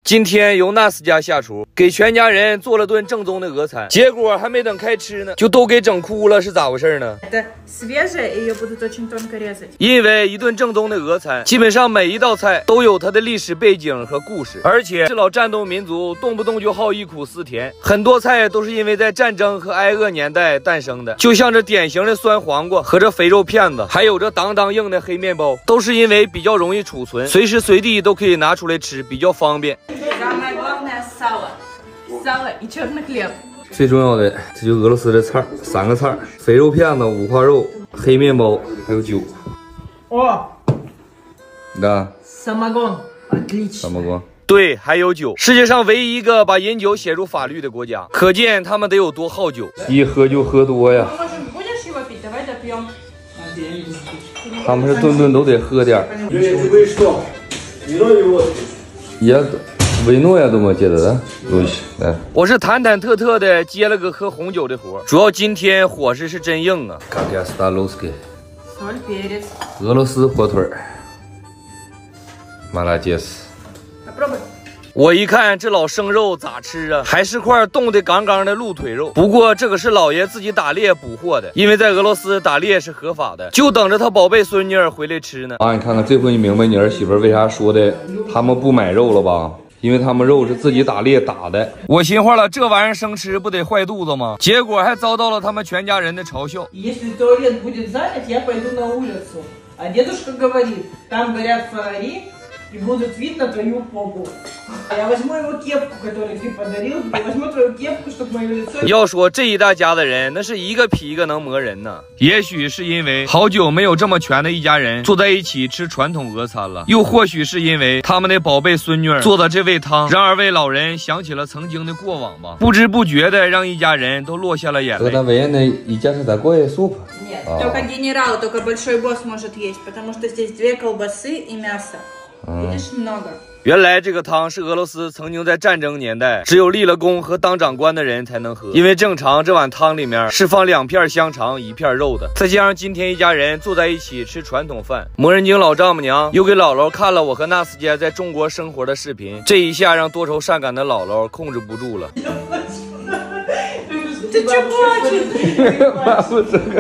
今天由纳斯家下厨，给全家人做了顿正宗的俄餐，结果还没等开吃呢，就都给整哭了，是咋回事呢？因为一顿正宗的俄餐，基本上每一道菜都有它的历史背景和故事，而且是老战斗民族动不动就好忆苦思甜，很多菜都是因为在战争和挨饿年代诞生的，就像这典型的酸黄瓜和这肥肉片子，还有这当当硬的黑面包，都是因为比较容易储存，随时随地都可以拿出来吃，比较方便。 最重要的，这就俄罗斯的菜，3个菜：肥肉片子、五花肉、黑面包，还有酒。哦，да。самогон。对，还有酒。世界上唯一一个把饮酒写入法律的国家，可见他们得有多好酒。一喝就喝多呀。他们是顿顿都得喝点。也。 维诺呀，都没接的东西。来，我是忐忐忑忑的接了个喝红酒的活，主要今天伙食是真硬啊。俄罗斯火腿，麻辣鸡丝。我一看这老生肉咋吃啊？还是块冻得杠杠的鹿腿肉。不过这个是老爷自己打猎捕获的，因为在俄罗斯打猎是合法的，就等着他宝贝孙女儿回来吃呢。啊，你看看，这回你明白你儿媳妇为啥说的他们不买肉了吧？ 因为他们肉是自己打猎打的，我心话了，这玩意儿生吃不得坏肚子吗？结果还遭到了他们全家人的嘲笑。И будут видно твою попу. Я возьму его кепку, которую ты подарил, и возьму твою кепку, чтобы мое лицо... 要说这一大家的人，那是一个比一个能磨人呢。也许是因为好久没有这么全的一家人坐在一起吃传统俄餐了，又或许是因为他们的宝贝孙女做的这味汤，让2位老人想起了曾经的过往吧。不知不觉的，让一家人都落下了眼泪。Это военный едят такой суп? Нет, только генерал, только большой босс может есть, потому что здесь 2 колбасы и мясо. 原来这个汤是俄罗斯曾经在战争年代只有立了功和当长官的人才能喝，因为正常这碗汤里面是放2片香肠1片肉的。再加上今天一家人坐在一起吃传统饭，魔人精老丈母娘又给姥姥看了我和纳斯姐在中国生活的视频，这一下让多愁善感的姥姥控制不住了。ты че плачешь?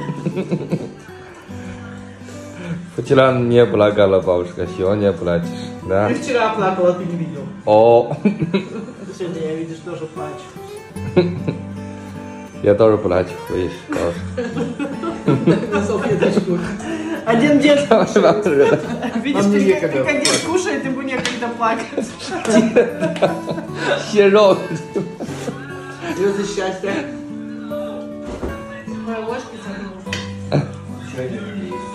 Вчера не плакала бабушка, сегодня плачешь, да? Ты вчера плакала, ты не видел. О. Сегодня я, видишь, тоже плачу. Я тоже плачу, видишь, тоже. На салфеточку. Один дед кушает. Видишь, ты как дед кушает, ему некогда плакать. Щерок. Слезы счастья. Моя ложка загнула.